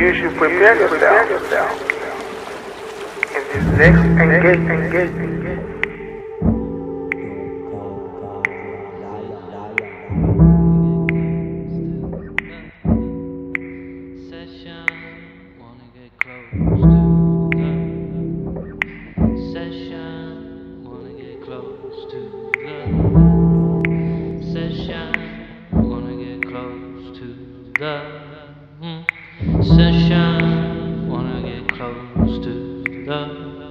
You should prepare yourself in this next engagement. Wanna get close to the session. Wanna get close to the session. Wanna get close to the session. Wanna get close to the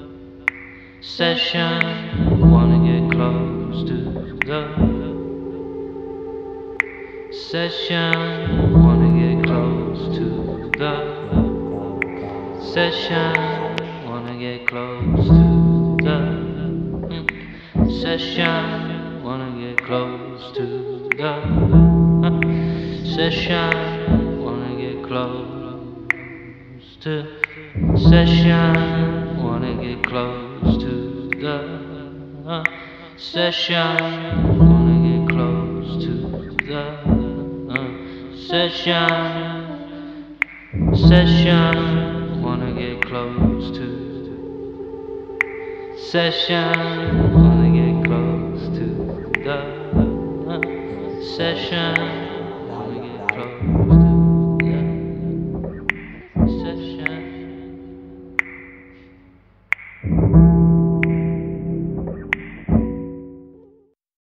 session. Wanna get close to the session. Wanna get close to the session. Wanna get close to the session. Wanna get close to the session. Wanna get close to session. Wanna get close to the session. Wanna get close to the session. Session. Wanna get close to session. Wanna get close to the session.